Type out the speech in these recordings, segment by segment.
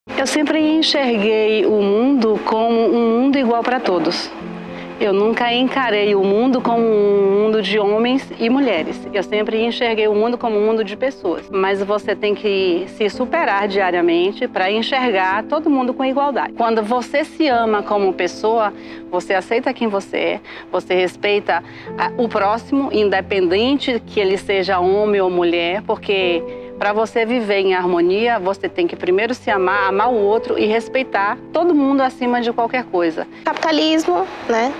Eu sempre enxerguei o mundo como um mundo igual para todos. Eu nunca encarei o mundo como um mundo de homens e mulheres. Eu sempre enxerguei o mundo como um mundo de pessoas. Mas você tem que se superar diariamente para enxergar todo mundo com igualdade. Quando você se ama como pessoa, você aceita quem você respeita o próximo, independente que ele seja homem ou mulher, porque para você viver em harmonia, você tem que primeiro se amar, amar o outro e respeitar todo mundo acima de qualquer coisa. Capitalismo, né?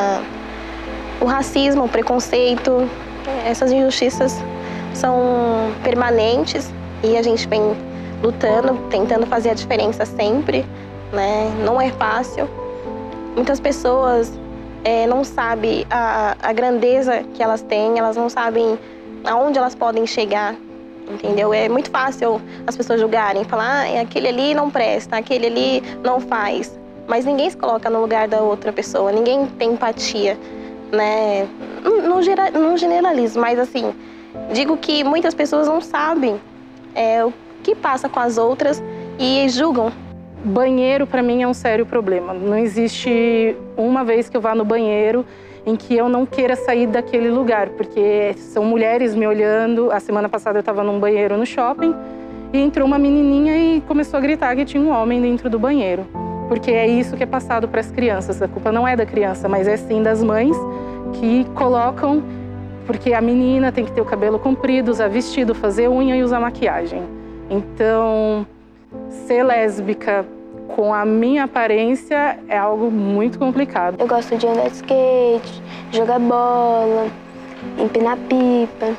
O racismo, o preconceito, essas injustiças são permanentes e a gente vem lutando, tentando fazer a diferença sempre, né? Não é fácil. Muitas pessoas não sabem a grandeza que elas têm, elas não sabem aonde elas podem chegar. Entendeu? É muito fácil as pessoas julgarem, falar, aquele ali não presta, aquele ali não faz. Mas ninguém se coloca no lugar da outra pessoa, ninguém tem empatia, né? Não generalizo, mas assim, digo que muitas pessoas não sabem o que passa com as outras e julgam. Banheiro, para mim, é um sério problema. Não existe uma vez que eu vá no banheiro em que eu não queira sair daquele lugar, porque são mulheres me olhando. A semana passada eu estava num banheiro no shopping e entrou uma menininha e começou a gritar que tinha um homem dentro do banheiro. Porque é isso que é passado para as crianças. A culpa não é da criança, mas é sim das mães que colocam, porque a menina tem que ter o cabelo comprido, usar vestido, fazer unha e usar maquiagem. Então, ser lésbica com a minha aparência é algo muito complicado. Eu gosto de andar de skate, jogar bola, empinar pipa,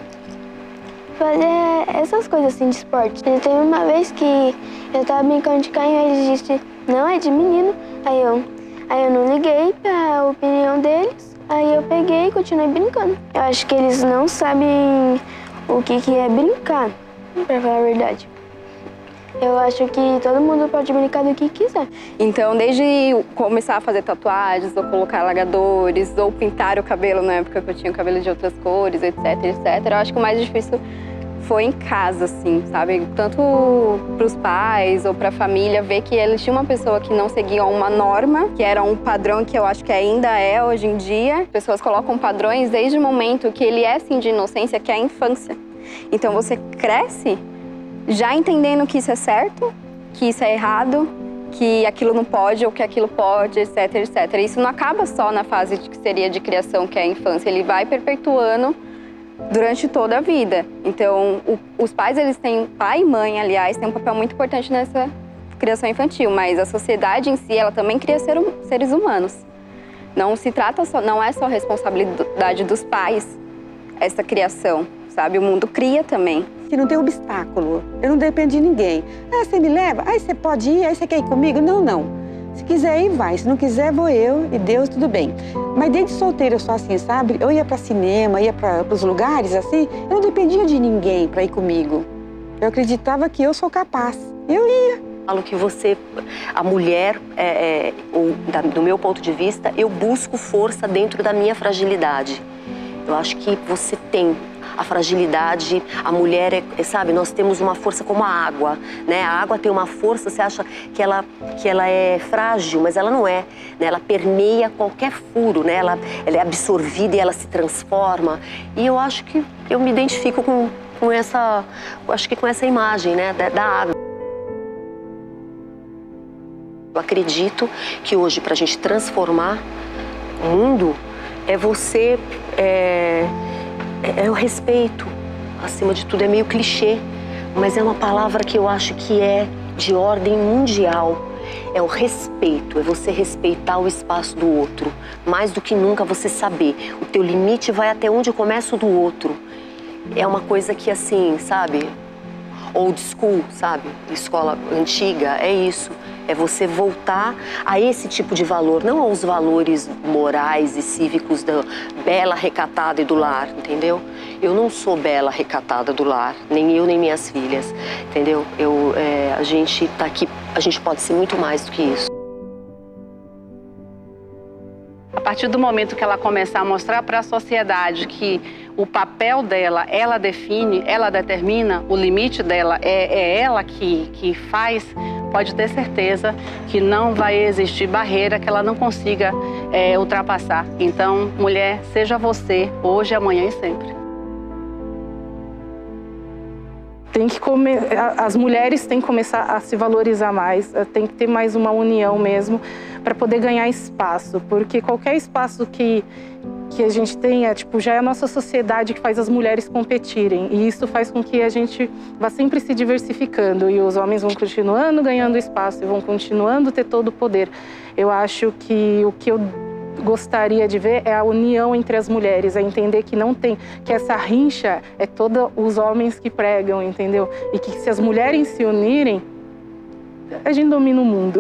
fazer essas coisas assim de esporte. E teve uma vez que eu tava brincando de carrinho e ele disse, não, é de menino. Aí eu não liguei pra opinião deles, aí eu peguei e continuei brincando. Eu acho que eles não sabem o que é brincar, pra falar a verdade. Eu acho que todo mundo pode brincar do que quiser. Então, desde começar a fazer tatuagens, ou colocar alagadores, ou pintar o cabelo na época que eu tinha o cabelo de outras cores, etc, etc, eu acho que o mais difícil foi em casa, assim, sabe? Tanto para os pais ou para a família, ver que eles tinham uma pessoa que não seguia uma norma, que era um padrão que eu acho que ainda é hoje em dia. As pessoas colocam padrões desde o momento que ele é, assim, de inocência, que é a infância. Então, você cresce já entendendo que isso é certo, que isso é errado, que aquilo não pode ou que aquilo pode, etc, etc. Isso não acaba só na fase que seria de criação, que é a infância. Ele vai perpetuando durante toda a vida. Então, os pais, eles têm, pai e mãe, aliás, têm um papel muito importante nessa criação infantil, mas a sociedade em si, ela também cria seres humanos. Não se trata só, não é só responsabilidade dos pais essa criação, sabe? O mundo cria também. Que não tem obstáculo, eu não dependo de ninguém. Ah, você me leva? Ah, você pode ir? Aí você quer ir comigo? Não, não. Se quiser ir, vai. Se não quiser, vou eu e Deus, tudo bem. Mas desde solteira eu sou assim, sabe? Eu ia para cinema, ia para os lugares assim, eu não dependia de ninguém para ir comigo. Eu acreditava que eu sou capaz. Eu ia. Falo que você, a mulher, do meu ponto de vista, eu busco força dentro da minha fragilidade. Eu acho que você tem a fragilidade, a mulher, sabe, nós temos uma força como a água, né? A água tem uma força, você acha que ela é frágil, mas ela não é, né? Ela permeia qualquer furo, né? Ela é absorvida e ela se transforma. E eu acho que eu me identifico com essa, acho que com essa imagem, né, da água. Eu acredito que hoje, para a gente transformar o mundo, é você... É o respeito, acima de tudo, é meio clichê, mas é uma palavra que eu acho que é de ordem mundial. É o respeito, é você respeitar o espaço do outro. Mais do que nunca você saber, o teu limite vai até onde começa o do outro. É uma coisa que assim, sabe, old school, sabe, escola antiga, é isso. É você voltar a esse tipo de valor, não aos valores morais e cívicos da bela, recatada e do lar, entendeu? Eu não sou bela, recatada do lar, nem eu, nem minhas filhas, entendeu? A gente tá aqui, a gente pode ser muito mais do que isso. A partir do momento que ela começar a mostrar para a sociedade que o papel dela, ela define, ela determina, o limite dela é ela que faz, pode ter certeza que não vai existir barreira que ela não consiga ultrapassar. Então, mulher, seja você, hoje, amanhã e sempre. As mulheres têm que começar a se valorizar mais, tem que ter mais uma união mesmo para poder ganhar espaço, porque qualquer espaço que a gente tenha, já é a nossa sociedade que faz as mulheres competirem, e isso faz com que a gente vá sempre se diversificando e os homens vão continuando ganhando espaço e vão continuando ter todo o poder. Eu acho que o que eu gostaria de ver é a união entre as mulheres, é entender que não tem, que essa rincha é todos os homens que pregam, entendeu? E que se as mulheres se unirem, a gente domina o mundo.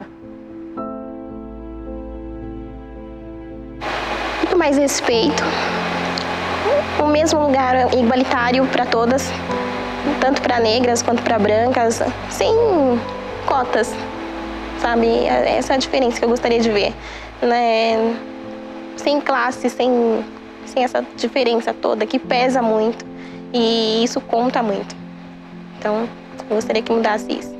Muito mais respeito, o mesmo lugar igualitário para todas, tanto para negras quanto para brancas, sem cotas, sabe? Essa é a diferença que eu gostaria de ver. Né? Sem classe, sem essa diferença toda que pesa muito e isso conta muito. Então, eu gostaria que mudasse isso.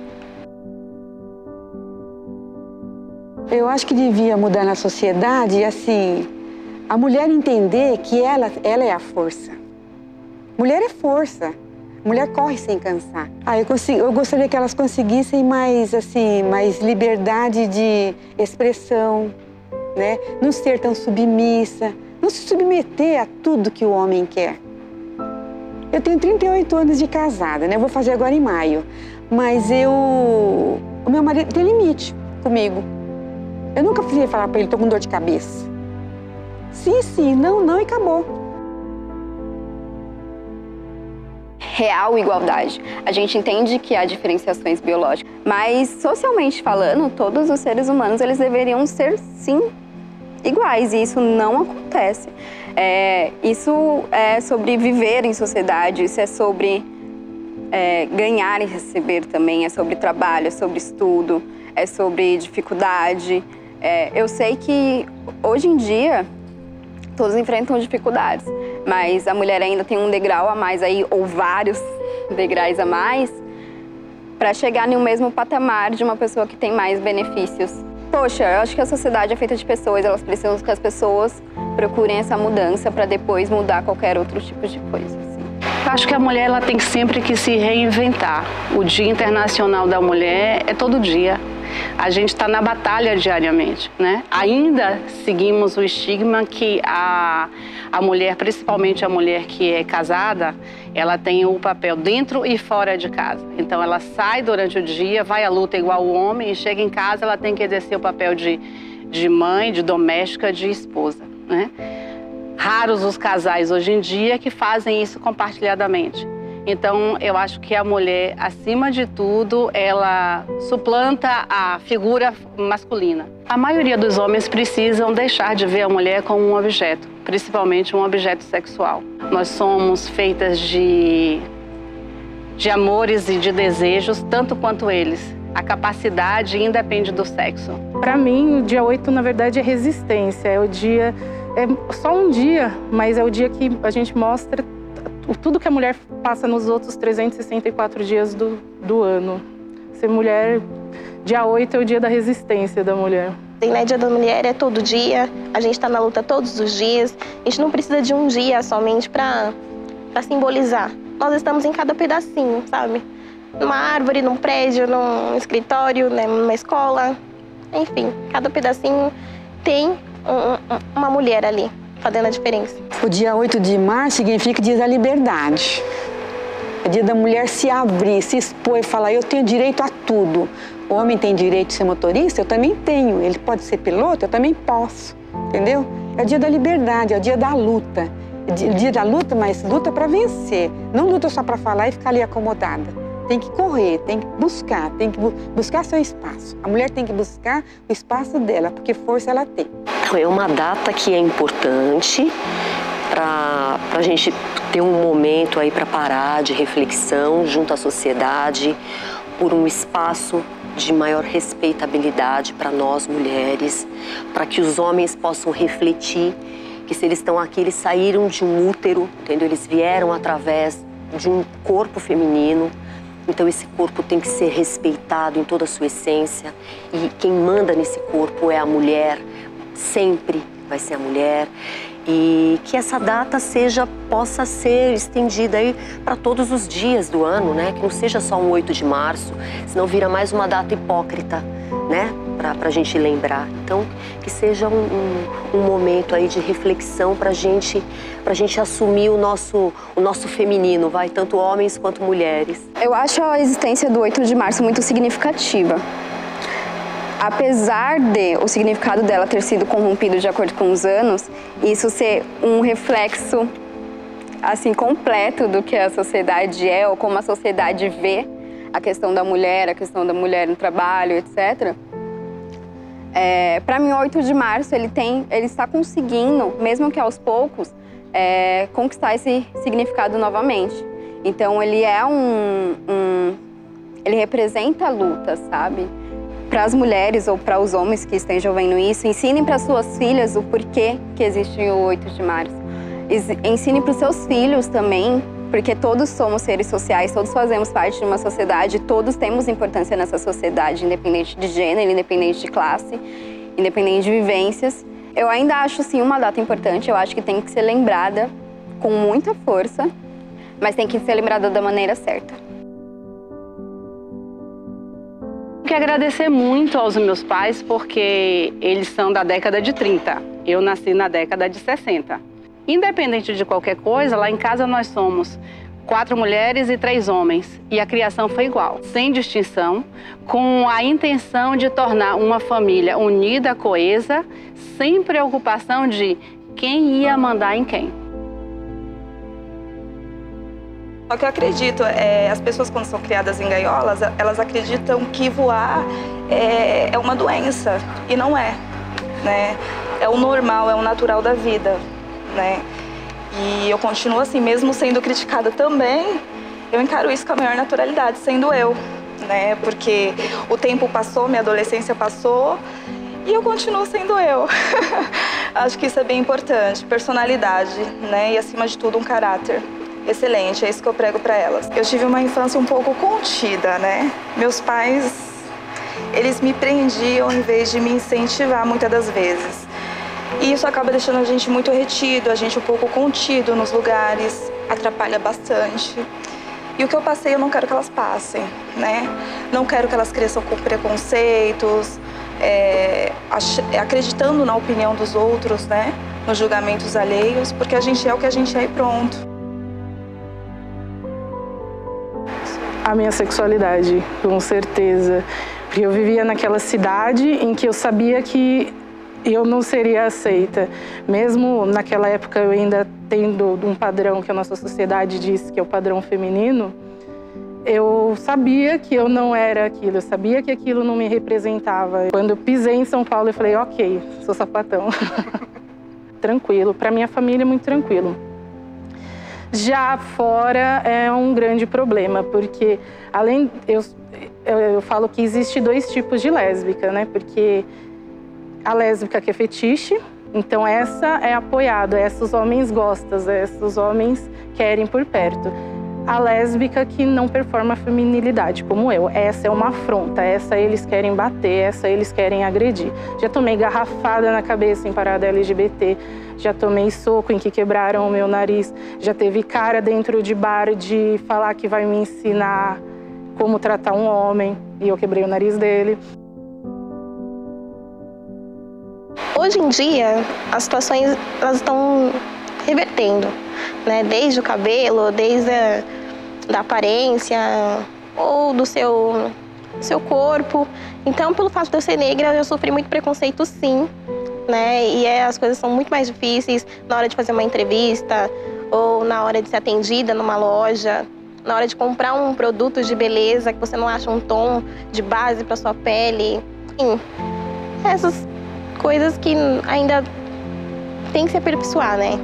Eu acho que devia mudar na sociedade, assim, a mulher entender que ela é a força. Mulher é força. Mulher corre sem cansar. Eu gostaria que elas conseguissem mais liberdade de expressão, né? Não ser tão submissa, não se submeter a tudo que o homem quer. Eu tenho 38 anos de casada, né? Eu vou fazer agora em maio, mas o meu marido tem limite comigo. Eu nunca precisei falar para ele, tô com dor de cabeça. Sim, não e acabou. Real igualdade. A gente entende que há diferenciações biológicas, mas socialmente falando, todos os seres humanos eles deveriam ser, sim, iguais, e isso não acontece. Isso é sobre viver em sociedade, isso é sobre ganhar e receber também, é sobre trabalho, é sobre estudo, é sobre dificuldade. Eu sei que hoje em dia todos enfrentam dificuldades, mas a mulher ainda tem um degrau a mais aí, ou vários degraus a mais, para chegar no mesmo patamar de uma pessoa que tem mais benefícios. Poxa, eu acho que a sociedade é feita de pessoas, elas precisam que as pessoas procurem essa mudança para depois mudar qualquer outro tipo de coisa. Assim. Eu acho que a mulher ela tem sempre que se reinventar. O Dia Internacional da Mulher é todo dia. A gente está na batalha diariamente, né? Ainda seguimos o estigma que a mulher, principalmente a mulher que é casada, ela tem o papel dentro e fora de casa. Então ela sai durante o dia, vai à luta igual o homem e chega em casa, ela tem que exercer o papel de mãe, de doméstica, de esposa, né? Raros os casais hoje em dia que fazem isso compartilhadamente. Então, eu acho que a mulher, acima de tudo, ela suplanta a figura masculina. A maioria dos homens precisam deixar de ver a mulher como um objeto, principalmente um objeto sexual. Nós somos feitas de amores e de desejos, tanto quanto eles. A capacidade independe do sexo. Para mim, o dia 8, na verdade, é resistência. É só um dia, mas é o dia que a gente mostra tudo que a mulher passa nos outros 364 dias do ano. Ser mulher, dia 8 é o dia da resistência da mulher. Né, Dia da Mulher é todo dia, a gente está na luta todos os dias. A gente não precisa de um dia somente para simbolizar. Nós estamos em cada pedacinho, sabe? Numa árvore, num prédio, num escritório, né, numa escola. Enfim, cada pedacinho tem uma mulher ali, fazendo a diferença. O dia 8 de março significa dia da liberdade. É dia da mulher se abrir, se expor e falar, eu tenho direito a tudo. O homem tem direito de ser motorista? Eu também tenho. Ele pode ser piloto? Eu também posso. Entendeu? É o dia da liberdade, é o dia da luta. É o dia da luta, mas luta para vencer. Não luta só para falar e ficar ali acomodada. Tem que correr, tem que buscar seu espaço. A mulher tem que buscar o espaço dela, porque força ela tem. É uma data que é importante para a gente ter um momento aí para parar de reflexão junto à sociedade, por um espaço de maior respeitabilidade para nós mulheres, para que os homens possam refletir que se eles estão aqui, eles saíram de um útero, entendeu? Eles vieram através de um corpo feminino Então esse corpo tem que ser respeitado em toda a sua essência. E quem manda nesse corpo é a mulher, sempre vai ser a mulher. E que essa data possa ser estendida aí para todos os dias do ano, né? Que não seja só um 8 de março, senão vira mais uma data hipócrita, né? Pra gente lembrar. Então, que seja um momento aí de reflexão pra gente assumir o nosso feminino, vai, tanto homens quanto mulheres. Eu acho a existência do 8 de março muito significativa. Apesar de o significado dela ter sido corrompido de acordo com os anos, isso ser um reflexo, assim, completo do que a sociedade é, ou como a sociedade vê a questão da mulher no trabalho, etc. Para mim, o 8 de março, ele está conseguindo, mesmo que aos poucos, conquistar esse significado novamente. Então, ele é ele representa a luta, sabe? Para as mulheres ou para os homens que estejam vendo isso, ensinem para suas filhas o porquê que existe o 8 de março. Ensinem para os seus filhos também, porque todos somos seres sociais, todos fazemos parte de uma sociedade, todos temos importância nessa sociedade, independente de gênero, independente de classe, independente de vivências. Eu ainda acho, sim, uma data importante, eu acho que tem que ser lembrada com muita força, mas tem que ser lembrada da maneira certa. Quero agradecer muito aos meus pais, porque eles são da década de 30. Eu nasci na década de 60. Independente de qualquer coisa, lá em casa nós somos 4 mulheres e 3 homens. E a criação foi igual, sem distinção, com a intenção de tornar uma família unida, coesa, sem preocupação de quem ia mandar em quem. Só que eu acredito, as pessoas quando são criadas em gaiolas, elas acreditam que voar é uma doença, e não é, né? É o normal, é o natural da vida, né? E eu continuo assim, mesmo sendo criticada também, eu encaro isso com a maior naturalidade, sendo eu, né? Porque o tempo passou, minha adolescência passou, e eu continuo sendo eu. Acho que isso é bem importante, personalidade, né? E acima de tudo, um caráter excelente, é isso que eu prego para elas. Eu tive uma infância um pouco contida, né? Meus pais, eles me prendiam em vez de me incentivar muitas das vezes. E isso acaba deixando a gente muito retido, a gente um pouco contido nos lugares, atrapalha bastante. E o que eu passei, eu não quero que elas passem, né? Não quero que elas cresçam com preconceitos, acreditando na opinião dos outros, né? Nos julgamentos alheios, porque a gente é o que a gente é e pronto. A minha sexualidade, com certeza. Porque eu vivia naquela cidade em que eu sabia que eu não seria aceita. Mesmo naquela época, eu ainda tendo um padrão que a nossa sociedade diz que é o padrão feminino, eu sabia que eu não era aquilo, eu sabia que aquilo não me representava. Quando eu pisei em São Paulo, eu falei, ok, sou sapatão. Tranquilo, para minha família é muito tranquilo. Já fora é um grande problema, porque além eu falo que existe 2 tipos de lésbica, né? Porque a lésbica que é fetiche, então essa é apoiada, essa os homens gostam, essa os homens querem por perto. A lésbica que não performa a feminilidade, como eu, essa é uma afronta, essa eles querem bater, essa eles querem agredir. Já tomei garrafada na cabeça em parada LGBT, já tomei soco em que quebraram o meu nariz, já teve cara dentro de bar de falar que vai me ensinar como tratar um homem, e eu quebrei o nariz dele. Hoje em dia, as situações elas estão revertendo, né? Desde o cabelo, desde da aparência ou do seu corpo. Então, pelo fato de eu ser negra, eu já sofri muito preconceito, sim, né? E as coisas são muito mais difíceis na hora de fazer uma entrevista ou na hora de ser atendida numa loja, na hora de comprar um produto de beleza que você não acha um tom de base para sua pele. Enfim, essas coisas que ainda tem que se aperfeiçoar, né?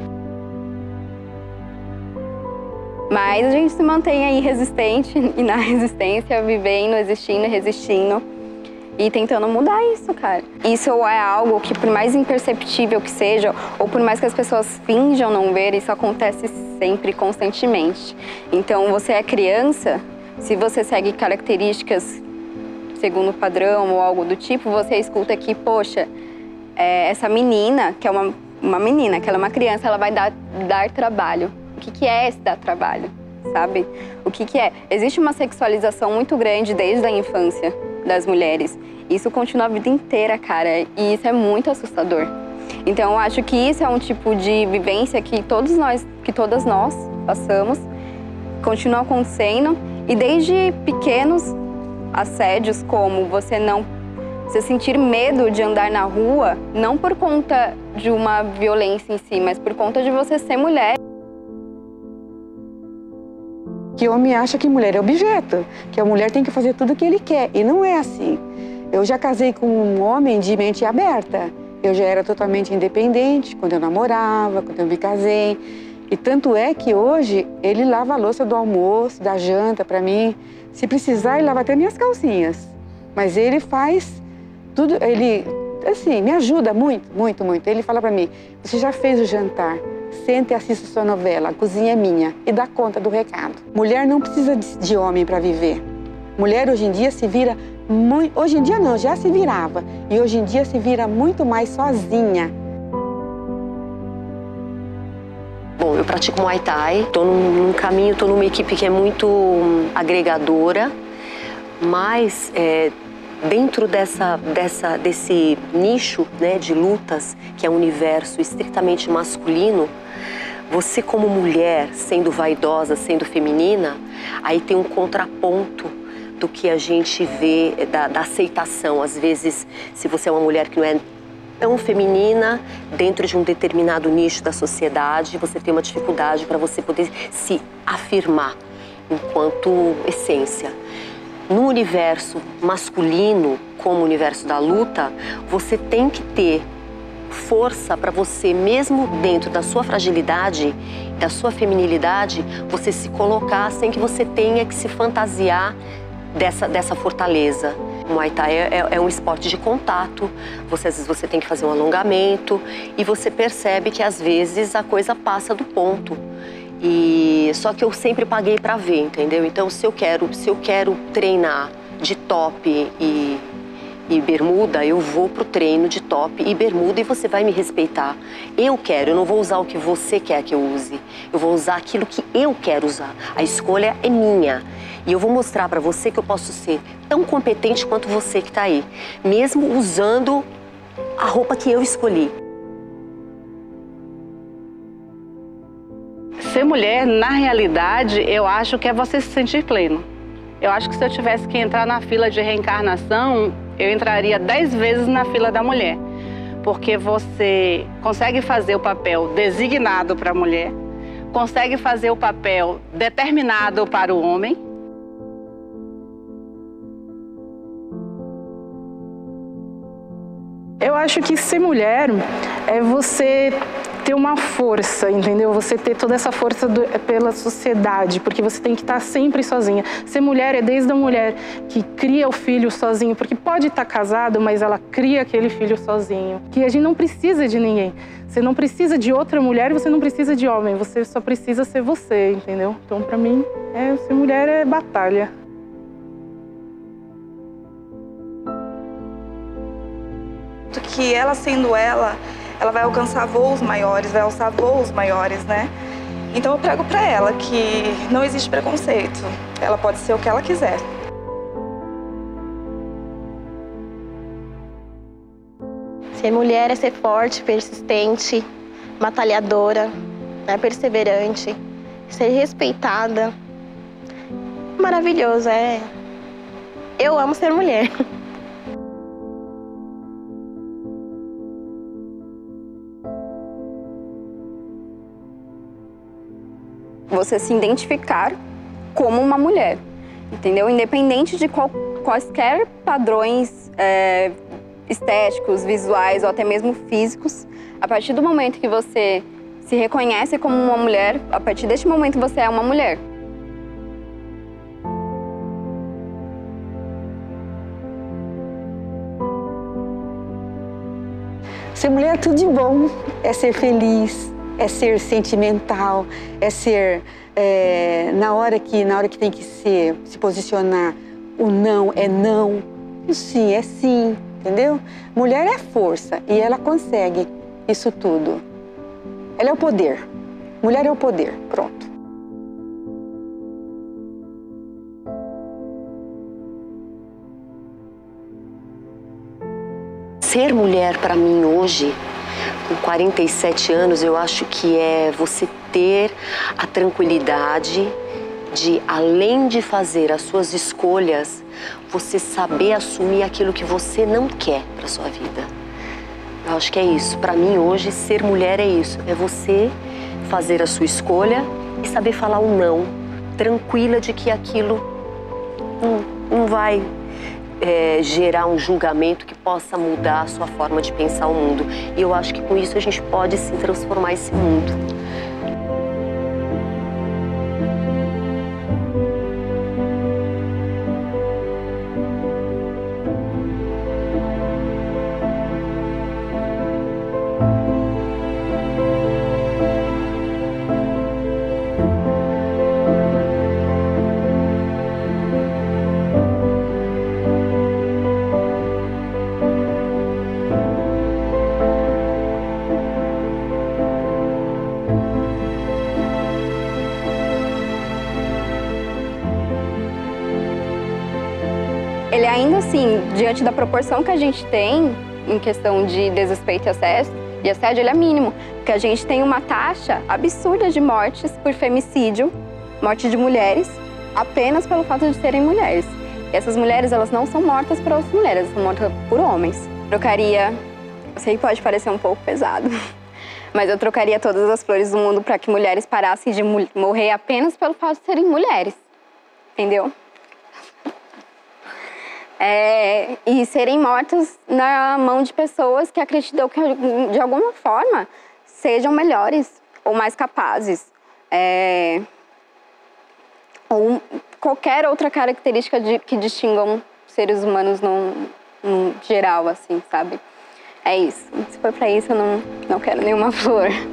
Mas a gente se mantém aí resistente e na resistência, vivendo, existindo, resistindo e tentando mudar isso, cara. Isso é algo que, por mais imperceptível que seja, ou por mais que as pessoas finjam não ver, isso acontece sempre, constantemente. Então, você é criança, Se você segue características segundo o padrão ou algo do tipo, você escuta que, poxa, essa menina, que é uma menina, que ela é uma criança, ela vai dar trabalho. O que é esse dar trabalho, sabe? O que é? Existe uma sexualização muito grande desde a infância das mulheres. Isso continua a vida inteira, cara, e isso é muito assustador. Então, eu acho que isso é um tipo de vivência que todas nós passamos, continua acontecendo, e desde pequenos assédios, como você sentir medo de andar na rua, não por conta de uma violência em si, mas por conta de você ser mulher. Que homem acha que mulher é objeto, que a mulher tem que fazer tudo o que ele quer, e não é assim. Eu já casei com um homem de mente aberta. Eu já era totalmente independente quando eu namorava, quando eu me casei. E tanto é que hoje ele lava a louça do almoço, da janta para mim. Se precisar, ele lava até minhas calcinhas. Mas ele faz tudo, ele, assim, me ajuda muito, muito, muito. Ele fala para mim, você já fez o jantar? Senta e assista sua novela, a cozinha é minha, e dá conta do recado. Mulher não precisa de homem para viver. Mulher hoje em dia se vira muito, hoje em dia não, já se virava. E hoje em dia se vira muito mais sozinha. Bom, eu pratico Muay Thai, tô num caminho, tô numa equipe que é muito agregadora, mas dentro desse nicho, né, de lutas, que é um universo estritamente masculino, você como mulher, sendo vaidosa, sendo feminina, aí tem um contraponto do que a gente vê da aceitação. Às vezes, se você é uma mulher que não é tão feminina, dentro de um determinado nicho da sociedade, você tem uma dificuldade para você poder se afirmar enquanto essência. No universo masculino, como o universo da luta, você tem que ter força para você, mesmo dentro da sua fragilidade, da sua feminilidade, você se colocar sem que você tenha que se fantasiar dessa fortaleza. O Muay Thai é um esporte de contato, às vezes você tem que fazer um alongamento e você percebe que às vezes a coisa passa do ponto. Só que eu sempre paguei para ver, entendeu? Então se eu quero treinar de top e bermuda, eu vou pro treino de top e bermuda e você vai me respeitar. Eu não vou usar o que você quer que eu use. Eu vou usar aquilo que eu quero usar. A escolha é minha. E eu vou mostrar para você que eu posso ser tão competente quanto você que tá aí, mesmo usando a roupa que eu escolhi. Ser mulher, na realidade, eu acho que é você se sentir pleno. Eu acho que se eu tivesse que entrar na fila de reencarnação, eu entraria 10 vezes na fila da mulher. Porque você consegue fazer o papel designado para a mulher, consegue fazer o papel determinado para o homem. Eu acho que ser mulher é você ter uma força, entendeu? Você ter toda essa força pela sociedade, porque você tem que estar sempre sozinha. Ser mulher é desde a mulher que cria o filho sozinho, porque pode estar casado, mas ela cria aquele filho sozinho. Que a gente não precisa de ninguém. Você não precisa de outra mulher e você não precisa de homem. Você só precisa ser você, entendeu? Então, pra mim, ser mulher é batalha. Que ela sendo ela vai alcançar voos maiores, vai alçar voos maiores, né? Então eu prego pra ela que não existe preconceito. Ela pode ser o que ela quiser. Ser mulher é ser forte, persistente, batalhadora, né? Perseverante, ser respeitada. Maravilhoso, Eu amo ser mulher. Você se identificar como uma mulher, entendeu? Independente de quaisquer padrões estéticos, visuais ou até mesmo físicos, a partir do momento que você se reconhece como uma mulher, a partir deste momento você é uma mulher. Ser mulher é tudo de bom, é ser feliz, É ser sentimental, é ser na hora que tem que se posicionar, o não é não, o sim é sim, entendeu? Mulher é força e ela consegue isso tudo. Ela é o poder. Mulher é o poder, pronto. Ser mulher para mim hoje, com 47 anos, eu acho que é você ter a tranquilidade de, além de fazer as suas escolhas, você saber assumir aquilo que você não quer para sua vida. Eu acho que é isso. Para mim hoje, ser mulher é isso. É você fazer a sua escolha e saber falar o não, tranquila de que aquilo não vai gerar um julgamento que possa mudar a sua forma de pensar o mundo. E eu acho que com isso a gente pode sim transformar esse mundo. Ele ainda assim, diante da proporção que a gente tem em questão de desrespeito e assédio, ele é mínimo. Porque a gente tem uma taxa absurda de mortes por femicídio, morte de mulheres, apenas pelo fato de serem mulheres. E essas mulheres, elas não são mortas por outras mulheres, elas são mortas por homens. Trocaria, eu sei que pode parecer um pouco pesado, mas eu trocaria todas as flores do mundo para que mulheres parassem de morrer apenas pelo fato de serem mulheres. Entendeu? E serem mortas na mão de pessoas que acreditam que, de alguma forma, sejam melhores ou mais capazes. Ou qualquer outra característica que distingam seres humanos no geral, assim, sabe? É isso. Se for pra isso, eu não quero nenhuma flor.